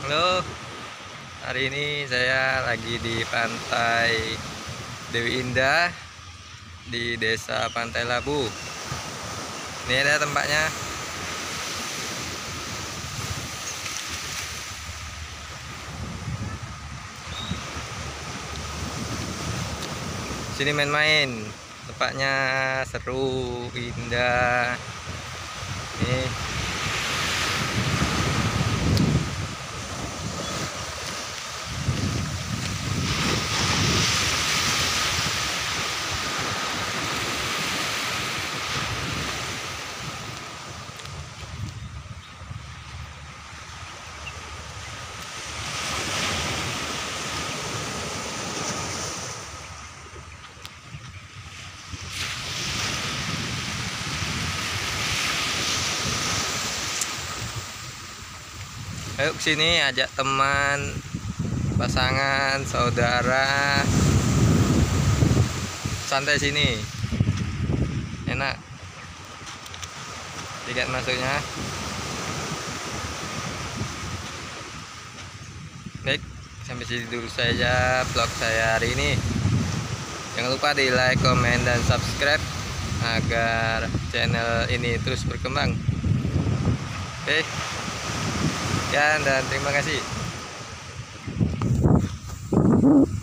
Halo, hari ini saya lagi di Pantai Dewi Indah di Desa Pantai Labu. Ini ada tempatnya. Sini main-main. Tempatnya seru, indah. Nih, ayo kesini ajak teman, pasangan, saudara, santai sini, enak. Tiket masuknya. Baik, sampai sini dulu saja vlog saya hari ini. Jangan lupa di like, komen, dan subscribe agar channel ini terus berkembang. Oke, sekian dan terima kasih.